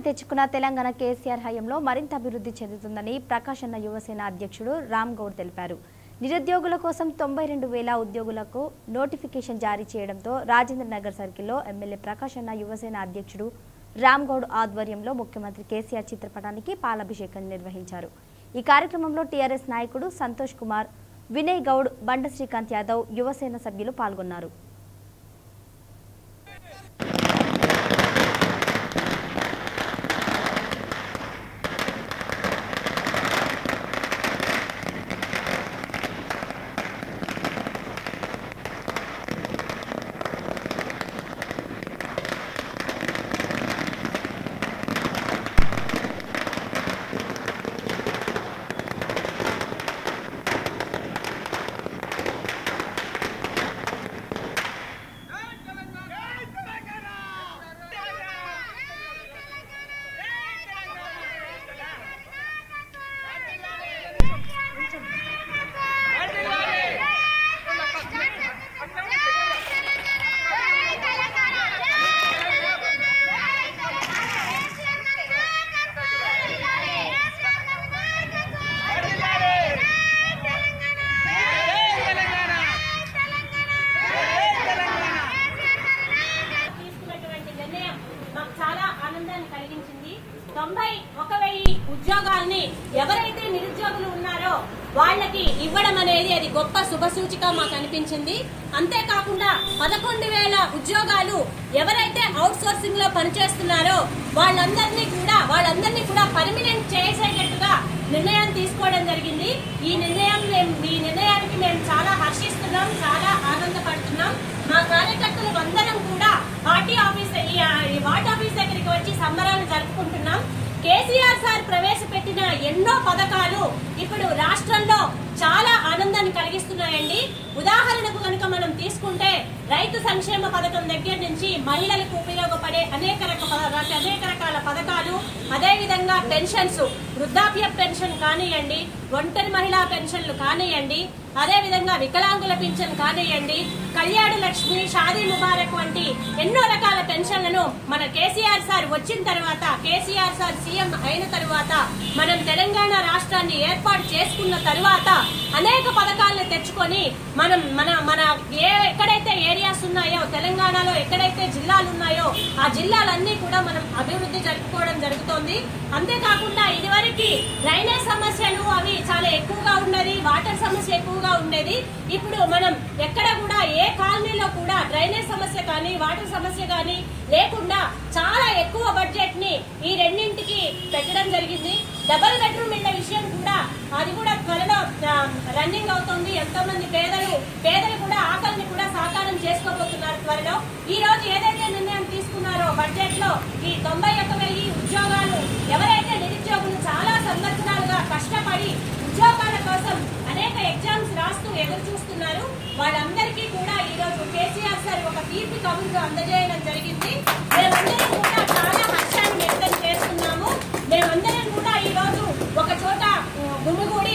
తెచ్చుకున్న తెలంగాణ కేసీఆర్ హయాంలో మరింత అభివృద్ధి చెందుతుందని ప్రకాశన్న యువసేన అధ్యక్షుడు రామ్ గౌడ్ తెలిపారు. నిరుద్యోగుల కోసం 92,000 ఉద్యోగులకు నోటిఫికేషన్ జారీ చేయడంతో రాజేంద్రనగర్ సర్కిల్లో ఎమ్మెల్యే ప్రకాశన్న యువసేన అధ్యక్షుడు రామ్ గౌడ్ ఆధ్వర్యంలో ముఖ్యమంత్రి కేసీఆర్ చిత్రపటానికి పాలాభిషేకం నిర్వహించారు. ఈ కార్యక్రమంలో టీఆర్ఎస్ నాయకుడు సంతోష్ కుమార్, వినయ్ గౌడ్, బండ శ్రీకాంత్ యాదవ్, యువసేన సభ్యులు పాల్గొన్నారు. కలిగించింది. 91,000 ఉద్యోగాల్ని ఎవరైతే నిరుద్యోగులు ఉన్నారో వాళ్ళకి ఇవ్వడం అనేది అది గొప్ప శుభసూచిక మాకు అనిపించింది. అంతేకాకుండా 11,000 ఉద్యోగాలు ఎవరైతే అవుట్ సోర్సింగ్ లో పనిచేస్తున్నారో వాళ్ళందరినీ కూడా పర్మనెంట్ చేసేటట్టుగా నిర్ణయం తీసుకోవడం జరిగింది. ఈ నిర్ణయానికి మేము చాలా హర్షిస్తున్నాం, చాలా ఆనందపడుతున్నాం. మా కార్యకర్తలు అందరం కూడా వార్డ్ ఆఫీస్ దగ్గరికి వచ్చి సంబరాలు జరుపుకుంటున్నాం. కేసీఆర్ సార్ ప్రవేశపెట్టిన ఎన్నో పథకాలు ఇప్పుడు రాష్ట్రంలో చాలా ఆనందాన్ని కలిగిస్తున్నాయండి. ఉదాహరణకు కనుక మనం తీసుకుంటే రైతు సంక్షేమ పథకం దగ్గర నుంచి మహిళలకు ఉపయోగపడే అనేక రకాల పథకాలు, అదేవిధంగా పెన్షన్స్, వృద్ధాప్య పెన్షన్ కానివ్వండి, ఒంటరి మహిళా పెన్షన్లు కానివ్వండి, అదేవిధంగా వికలాంగుల పెన్షన్ కానివ్వండి, కళ్యాణ లక్ష్మి, షాదీ ముబారక్ వంటి ఎన్నో రకాల పెన్షన్లను మన కేసీఆర్ సార్ వచ్చిన తర్వాత, కేసీఆర్ సార్ సీఎం అయిన తర్వాత, మనం తెలంగాణ రాష్ట్రాన్ని ఏర్పాటు చేసుకున్న తర్వాత అనేక పథకాలను తెచ్చుకొని మన ఎక్కడైతే ఏరియాస్ ఉన్నాయో, తెలంగాణలో ఎక్కడైతే జిల్లాలు ఉన్నాయో ఆ జిల్లాలన్నీ కూడా మనం అభివృద్ధి జరుపుకోవడం జరుగుతోంది. అంతేకాకుండా ఇదివరకు డ్రైనేజ్ సమస్యలు అవి చాలా ఎక్కువగా ఉండేది, వాటర్ సమస్య ఎక్కువగా ఉండేది. ఇప్పుడు మనం ఎక్కడ కూడా ఏ కాలనీలో కూడా డ్రైనేజ్ సమస్య కానీ వాటర్ సమస్య కానీ లేకుండా చాలా ఎక్కువ బడ్జెట్ ని ఈ రెండింటికి పెట్టడం జరిగింది. డబుల్ బెడ్రూమ్ ఇళ్ల విషయం కూడా అది కూడా త్వరలో రన్నింగ్ అవుతుంది. ఎంతో మంది పేదలు కూడా ఆకలిని కూడా సాకారం చేసుకోబోతున్నారు త్వరలో. ఈ రోజు ఏదైతే నిర్ణయం తీసుకున్నారో బడ్జెట్ లో ఈ 91,000 ఉద్యోగాలు, ఎవరైతే నిరుద్యోగులు చాలా సంవత్సరాలుగా కష్టపడి ఉద్యోగాల కోసం అనేక ఎగ్జామ్స్ రాస్తూ ఎదురు చూస్తున్నారు, వాళ్ళందరికీ కూడా ఈ రోజు కేసీఆర్ సార్ ఒక తీర్పు కబుర్లు అందజేయడం జరిగింది. మేమందరం కూడా చాలా హర్షాన్ని వ్యక్తం చేస్తున్నాము. మేమందరం కూడా ఈ రోజు ఒక చోట గుమిగూడి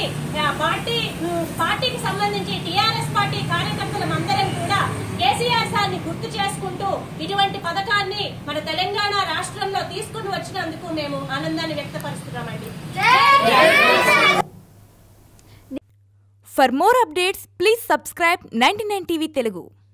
పార్టీకి సంబంధించి టీఆర్ఎస్ పార్టీ కార్యకర్తలం అందరం కూడా కేసీఆర్ సార్ ని గుర్తు చేసుకుంటూ ఇటువంటి పథకాన్ని మన తెలంగాణ రాష్ట్రంలో తీసుకుని వచ్చినందుకు మేము ఆనందాన్ని వ్యక్తపరుస్తున్నామండి. For more updates, please subscribe 99 TV Telugu.